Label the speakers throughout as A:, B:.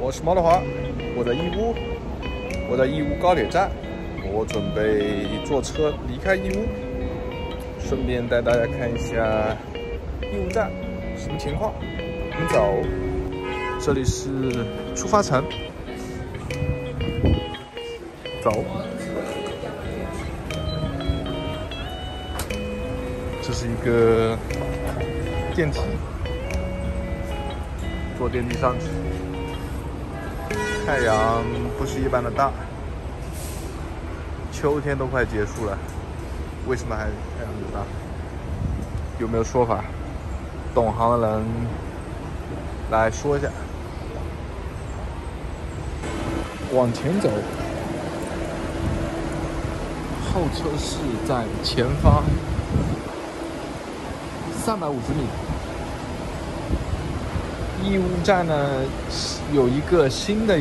A: 我是猫的华，我在义乌高铁站，我准备坐车离开义乌，顺便带大家看一下义乌站什么情况。我们走，这里是出发城，走。这是一个电梯，坐电梯上去。太阳不是一般的大，秋天都快结束了，为什么还太阳这么大？有没有说法？懂行的人来说一下。往前走，候车室在前方350米。义乌站呢有一个新的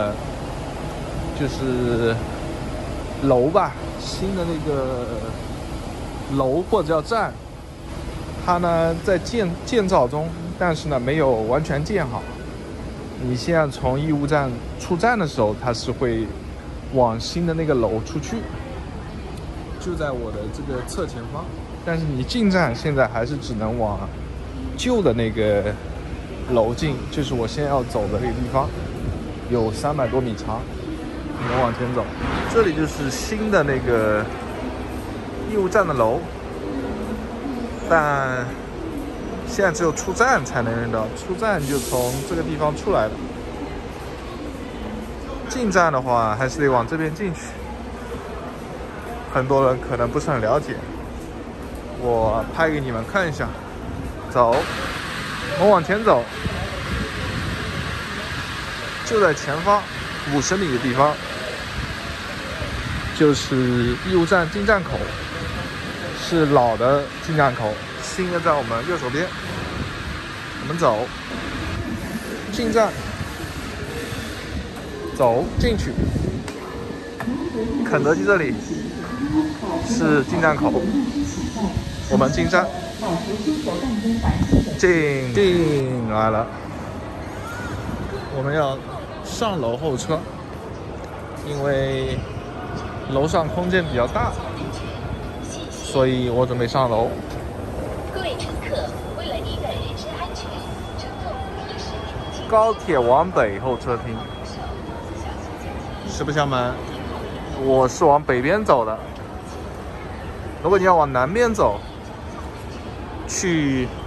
A: 就是楼吧，新的那个楼或者叫站，它呢在建造中，但是呢没有完全建好。你现在从义乌站出站的时候，它是会往新的那个楼出去，就在我的这个侧前方。但是你进站现在还是只能往旧的那个楼进，就是我现在要走的这个地方，有300多米长。我们往前走，这里就是新的那个义乌站的楼，但现在只有出站才能认到，出站就从这个地方出来的。进站的话还是得往这边进去，很多人可能不是很了解，我拍给你们看一下。走，我们往前走，就在前方50米的地方，就是义乌站进站口，是老的进站口，新的在我们右手边。我们走，进站，走进去。肯德基这里是进站口，我们进站。进来了，我们要上楼候车，因为楼上空间比较大，所以我准备上楼。
B: 各位乘客，为了您的人身安全，乘坐不提示您。
A: 高铁往北候车厅，实不相瞒，我是往北边走的。如果你要往南边走，去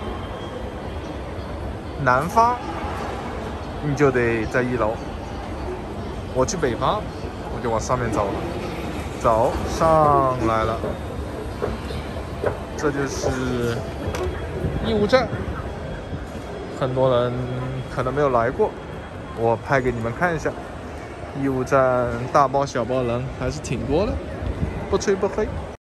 A: 南方，你就得在1楼。我去北方，我就往上面走了。走上来了，这就是义乌站。很多人可能没有来过，我拍给你们看一下。义乌站大包小包人还是挺多的，不吹不黑。